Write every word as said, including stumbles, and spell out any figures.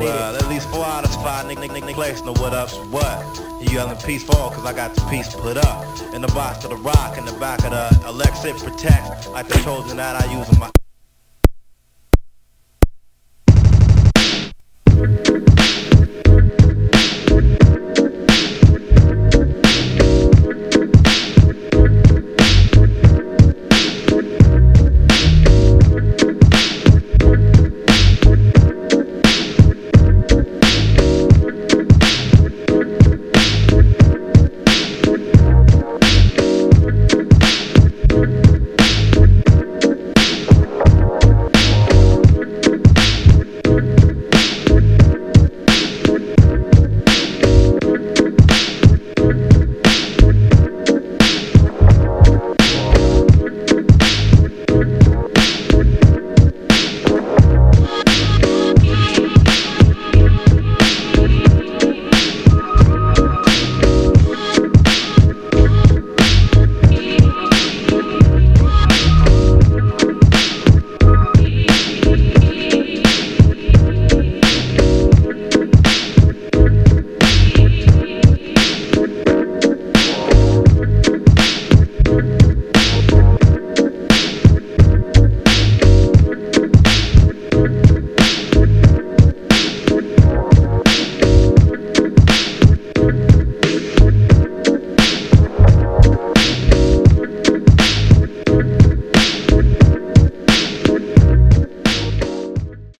Well, at least four out of five niggas nigg, nigg, niggas know what up's what. You yelling peace fall cause I got the piece put up. In the box of the rock, in the back of the Alexa Protect. Like the Trojan that I use in my